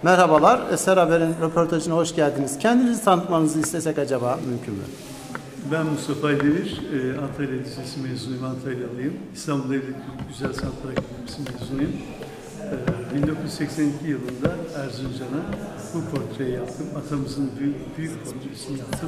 Merhabalar, Eser Haber'in röportajına hoş geldiniz. Kendinizi tanıtmanızı istesek acaba mümkün mü? Ben Mustafa Aydemir, Antalya Lisesi mezunuyum, Antalyalıyım. İstanbul Devlet Güzel Sanatlar Akademisi mezunuyum. 1982 yılında Erzincan'a bu portreyi yaptım. Atamızın büyük portresini yaptım.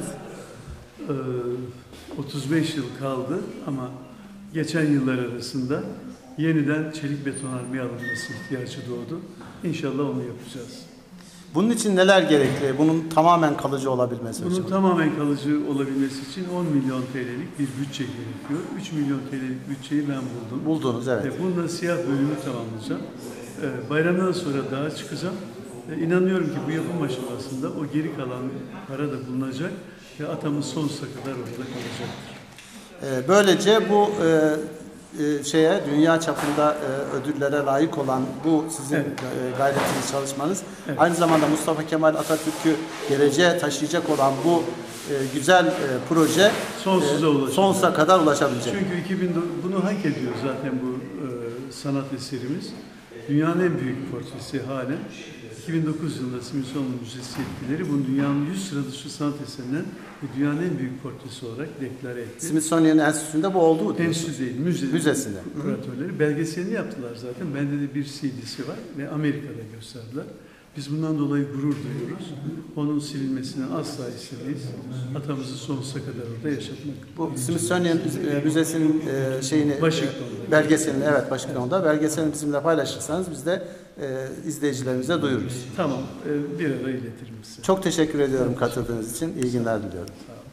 35 yıl kaldı ama geçen yıllar arasında yeniden çelik betonarmeye alınması ihtiyacı doğdu. İnşallah onu yapacağız. Bunun için neler gerekli? Bunun tamamen kalıcı olabilmesi için. Bunun tamamen kalıcı olabilmesi için 10 milyon TL'lik bir bütçe gerekiyor. 3 milyon TL'lik bütçeyi ben buldum. Buldunuz, evet. Bununla siyah bölümü tamamlayacağım. Bayramdan sonra dağa çıkacağım. İnanıyorum ki bu yapım aşamasında o geri kalan para da bulunacak ve atamız sonsuza kadar orada kalacaktır. Böylece bu dünya çapında ödüllere layık olan bu sizin gayretiniz, çalışmanız, aynı zamanda Mustafa Kemal Atatürk'ü geleceğe taşıyacak olan bu güzel proje sonsuza kadar ulaşabilecek. Çünkü bunu hak ediyor zaten bu sanat eserimiz. Dünyanın en büyük portresi halen. 2009 yılında Smithsonian Müzesi yetkilileri bunu dünyanın 100 sıra dışı sanat eserinden dünyanın en büyük portresi olarak deklare etti. Smithsonian Enstitüsü'nde bu oldu mu? Enstitü değil, müzesinde. Kuratörleri belgeselini yaptılar zaten. Bende de bir CD'si var ve Amerika'da gösterdiler. Biz bundan dolayı gurur duyuyoruz. Onun silinmesini asla istemeyiz. Atamızı sonsuza kadar orada yaşatmak. Bu Smithsonian Müzesi'nin belgeselini, evet, Washington'da belgeselini bizimle paylaşırsanız biz de izleyicilerimize duyururuz. Tamam, bir ara iletirim size. Çok teşekkür ediyorum katıldığınız için. İyi günler diliyorum.